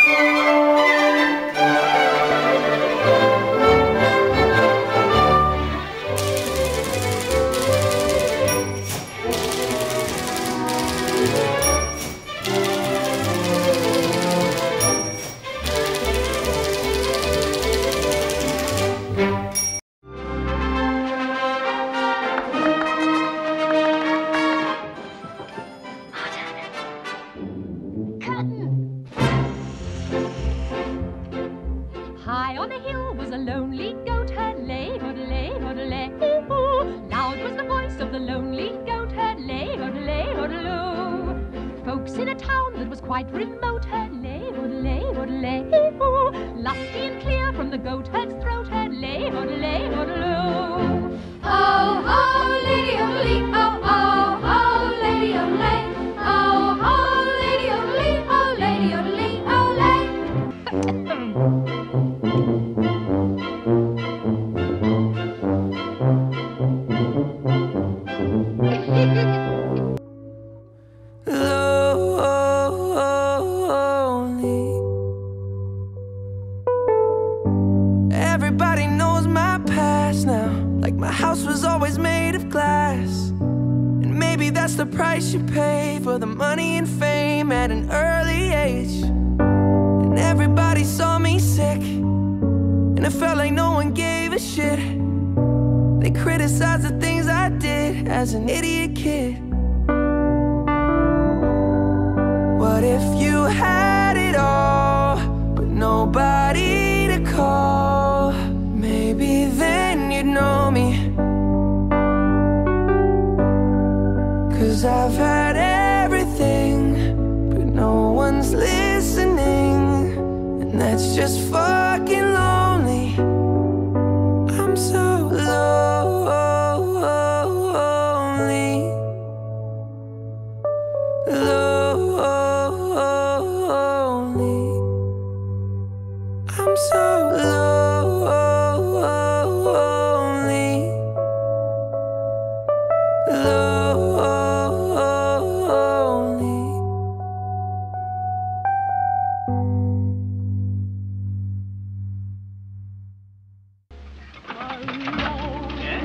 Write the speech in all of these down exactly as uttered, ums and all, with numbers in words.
High on a hill was a lonely goat herd, lay, hoodle-lay, hoodle-lay, ooh. Loud was the voice of the lonely goat herd, lay, hoodle-lay, hoodle-oo. Folks in a town that was quite remote heard, lay, hoodle-lay, hoodle-lay, ooh. Lusty and clear from the goat herd's throat heard, lay, hoodle-lay, hoodle-oo. Oh, oh, lady, hoodle-lee, oh, oh, oh, lady, hoodle-lay, oh, oh, lady, hoodle-lee, oh, lady, hoodle-lee, oh, lay. Everybody knows my past now, like my house was always made of glass. And maybe that's the price you pay for the money and fame at an early age. And everybody saw me sick, and it felt like no one gave a shit. They criticized the things I did as an idiot kid. What if you had it all, but nobody to call? Maybe then you'd know me. 'Cause I've had everything, but no one's listening, and that's just fucking lonely. I'm so lonely, lonely. I'm so lonely, lonely. Yes?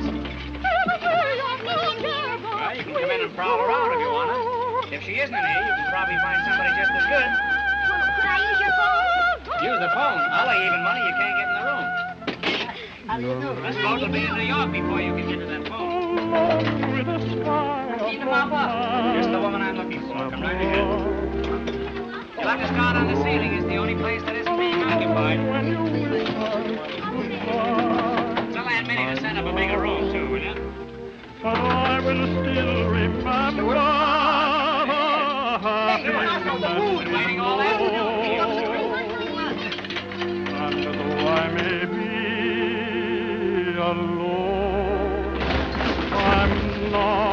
Well, you can come in and prowl around if you want to. If she isn't in here, you can probably find somebody just as good. Could I use your phone? Use the phone. I'll lay even money you can't get in the room. How do you do? This boat will be in New York before you can get to that phone. Need to mop up. Just the woman I'm looking for. Come right ahead. You'll have to start on the ceiling. It's the only place that isn't being occupied. Tell Aunt Minnie to set up a bigger room, too, will you? But I will still remember. Hey, you're not from the moon. Been waiting all afternoon. And though I may be alone, I'm not.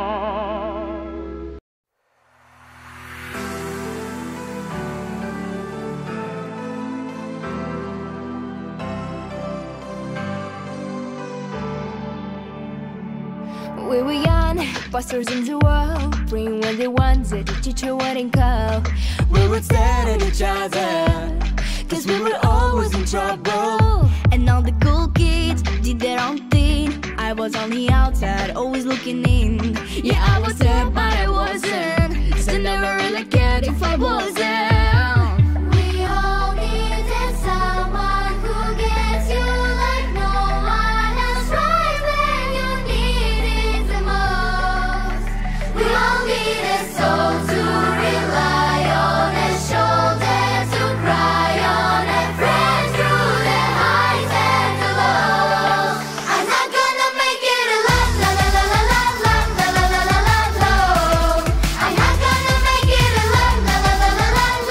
We were young, busters in the world, bring what they wanted, the teacher wouldn't call. We would stand at each other, cause we were always in trouble. And all the cool kids did their own thing. I was on the outside, always looking in. Yeah, I was there, but I wasn't, cause I never really cared if I wasn't. We all needed someone who gets you like no one else, right when you need it the most. We all need a soul to rely on, a shoulder to cry on, a friend through the highs and the lows. I'm not gonna make it alone, la la la la la la la la la la la. I'm not gonna make it alone, la la la la la la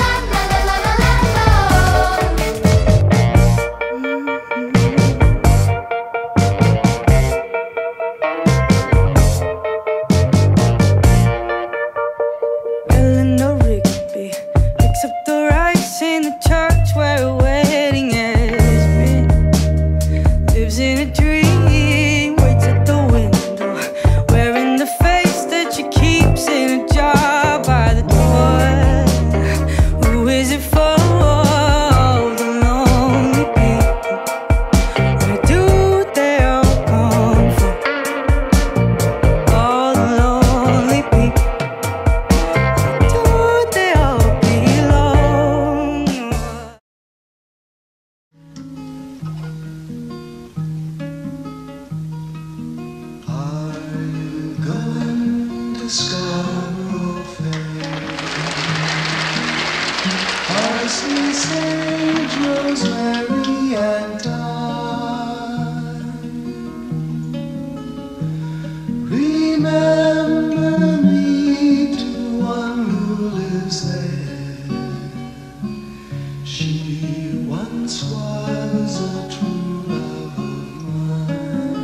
sweet sage, rosemary, and thyme. Remember me to one who lives there. She once was a true love of mine.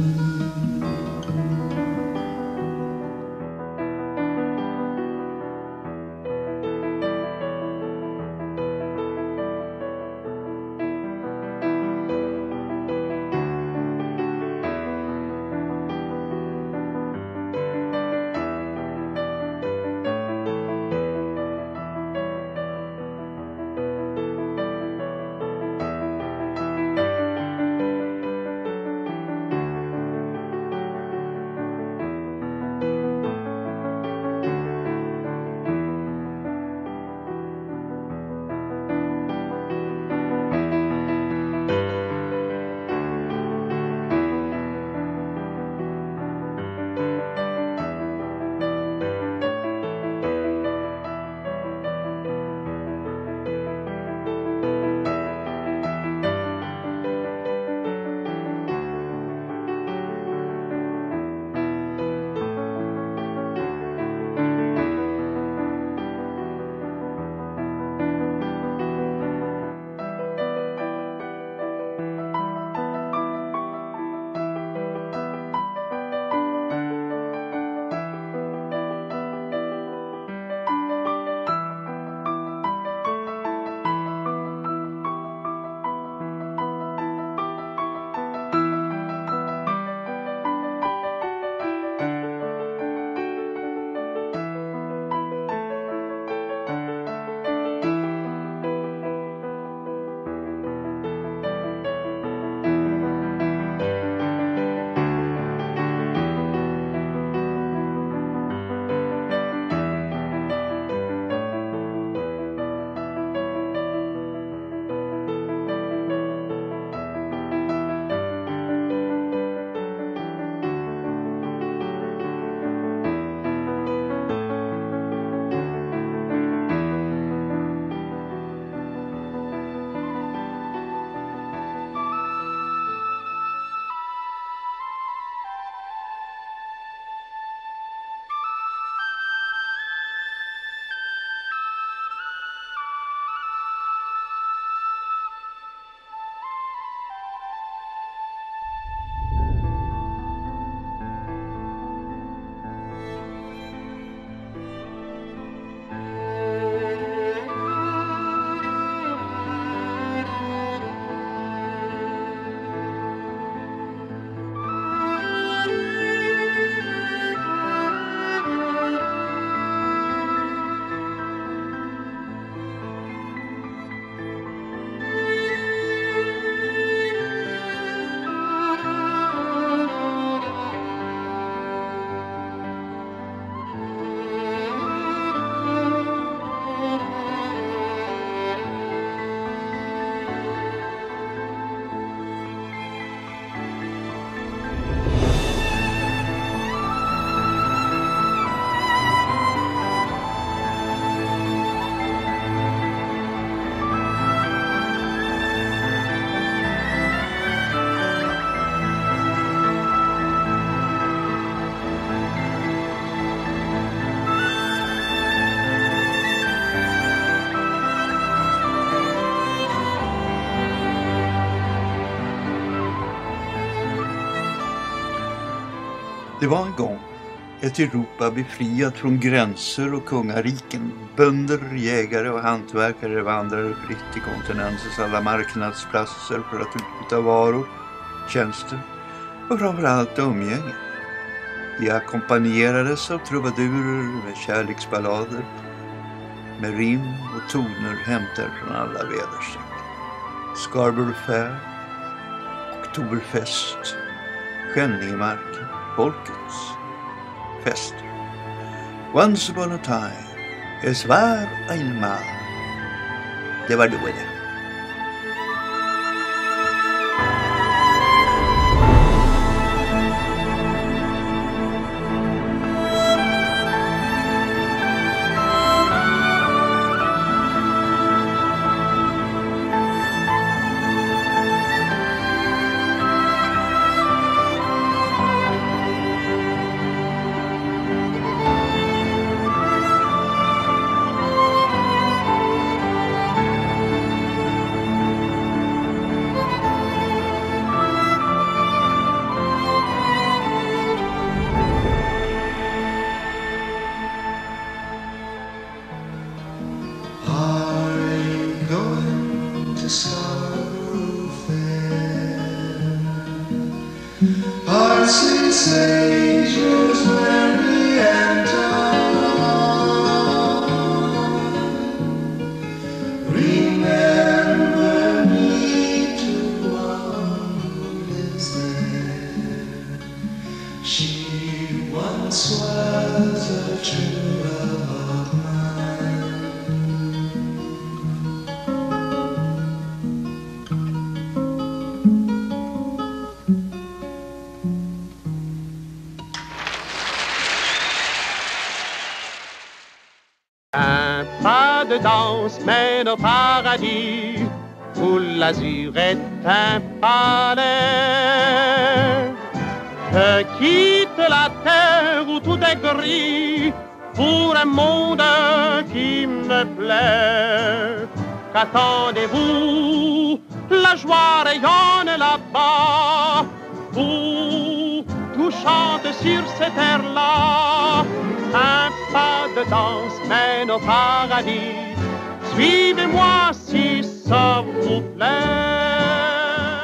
Det var en gång ett Europa befriat från gränser och kungariken. Bönder, jägare och hantverkare vandrade fritt i kontinentens alla marknadsplatser för att utbyta varor, tjänster och framförallt umgänge. De ackompanjerades av trubadurer med kärleksballader, med rim och toner hämtade från alla väderstreck. Scarborough Fair, Oktoberfest, Skänningemarken, folkets fester. Once upon a time, es var einmal. Det var då det. to Scarborough Fair. Parsley, sage, rosemary, and thyme. Remember me to one who lives there. She once was a true love of mine. Un pas de danse mène au paradis, où l'azur est un palais. Je quitte la terre où tout est gris, pour un monde qui me plaît. Qu'attendez-vous? La joie rayonne là-bas, où tout chante sur ces terres-là. Un pas de danse mène au paradis. Suivez-moi si ça vous plaît.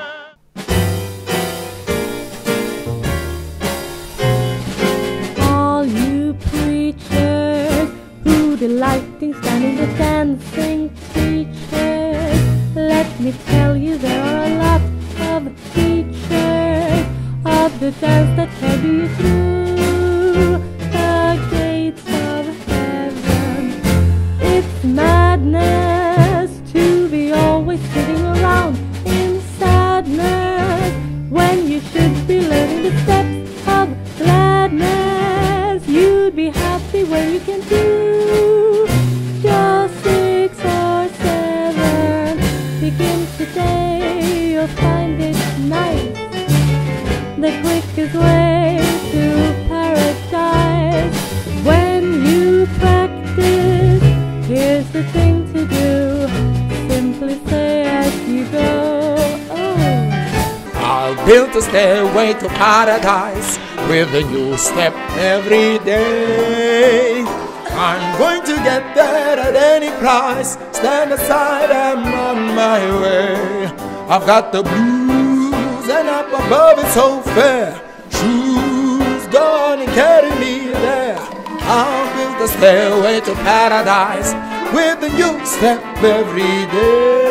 All you preachers who delighting standing the dancing teachers, let me tell you there are a lot of teachers of the dance that carry you through the gates of heaven. It's madness to be always sitting around in sadness when you should be learning the steps of gladness. You'd be happy when you can do just six or seven. Begin today, you'll find it nice. The quickest way to paradise. When you practice, here's the thing to do. Simply say as you go, oh. I'll build a stairway to paradise with a new step every day. I'm going to get there at any price. Stand aside, I'm on my way. I've got the blues and up above it's so fair. Shoes, go on and carry me there. I'll build a stairway to paradise with a new step every day.